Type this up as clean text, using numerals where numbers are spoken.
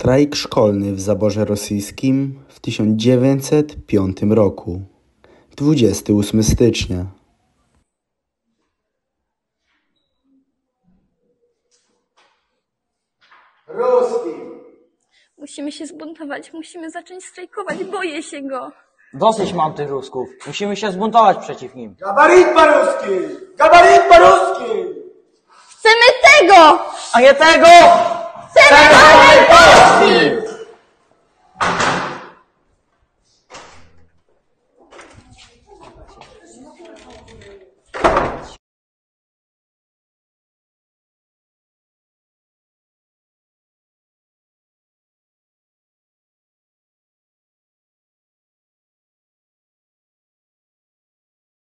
Strajk szkolny w zaborze rosyjskim w 1905 roku. 28 stycznia. Ruski! Musimy się zbuntować, musimy zacząć strajkować, boję się go. Dosyć mam tych Rusków. Musimy się zbuntować przeciw nim. Gabarit по-русски! Gabarit по-русски! Chcemy tego! A nie tego! Chcemy wolnej Polski!